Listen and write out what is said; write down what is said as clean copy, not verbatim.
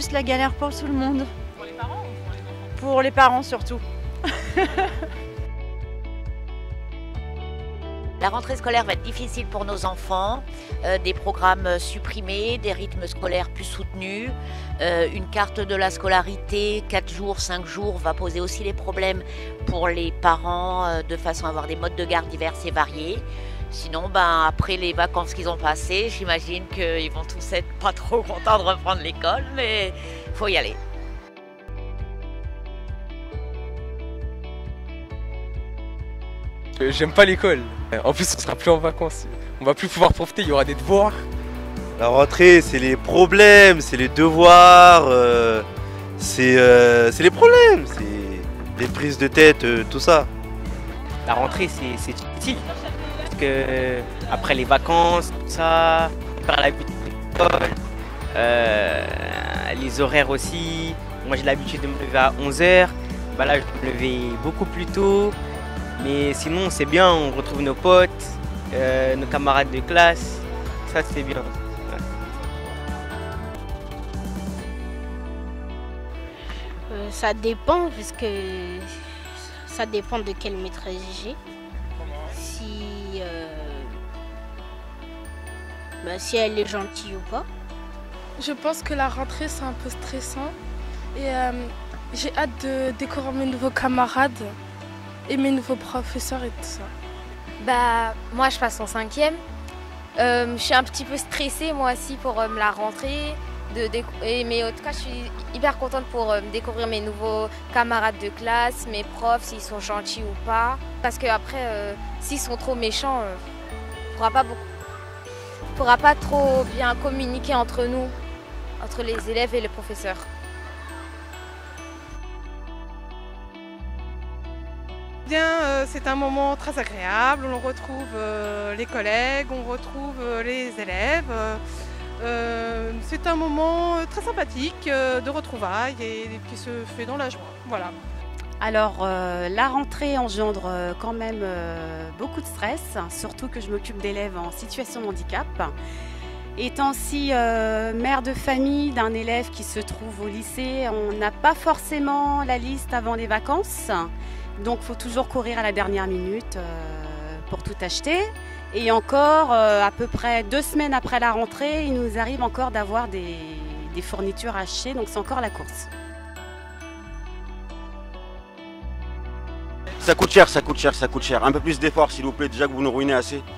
plus la galère pour tout le monde. Pour les parents ou pour les enfants? Pour les parents surtout. La rentrée scolaire va être difficile pour nos enfants, des programmes supprimés, des rythmes scolaires plus soutenus, une carte de la scolarité 4 jours, 5 jours va poser aussi les problèmes pour les parents de façon à avoir des modes de garde divers et variés. Sinon, après les vacances qu'ils ont passées, j'imagine qu'ils vont tous être pas trop contents de reprendre l'école, mais il faut y aller. J'aime pas l'école. En plus, on sera plus en vacances. On va plus pouvoir profiter, il y aura des devoirs. La rentrée, c'est les problèmes, c'est les devoirs, c'est les problèmes, c'est les prises de tête, tout ça. La rentrée, c'est utile. Parce que après les vacances, tout ça, on perd l'habitude de l'école, les horaires aussi. Moi, j'ai l'habitude de me lever à 11h. Là, je vais me lever beaucoup plus tôt. Mais sinon, c'est bien, on retrouve nos potes, nos camarades de classe. Ça, c'est bien. Ouais. Ça dépend, parce que ça dépend de quelle maîtresse j'ai. Si elle est gentille ou pas. Je pense que la rentrée, c'est un peu stressant. Et j'ai hâte de découvrir mes nouveaux camarades et mes nouveaux professeurs et tout ça. Moi je passe en 5e. Je suis un petit peu stressée moi aussi pour la rentrée. Mais en tout cas je suis hyper contente pour découvrir mes nouveaux camarades de classe, mes profs, s'ils sont gentils ou pas. Parce qu'après, s'ils sont trop méchants, on ne pourra pas trop bien communiquer entre nous, entre les élèves et les professeurs. C'est un moment très agréable, on retrouve les collègues, on retrouve les élèves. C'est un moment très sympathique de retrouvailles et qui se fait dans la joie. Voilà. Alors la rentrée engendre quand même beaucoup de stress, surtout que je m'occupe d'élèves en situation de handicap. Étant aussi mère de famille d'un élève qui se trouve au lycée, on n'a pas forcément la liste avant les vacances. Donc il faut toujours courir à la dernière minute pour tout acheter. Et encore, à peu près 2 semaines après la rentrée, il nous arrive encore d'avoir des fournitures achetées, donc c'est encore la course. Ça coûte cher, ça coûte cher, ça coûte cher. Un peu plus d'efforts s'il vous plaît, déjà que vous nous ruinez assez.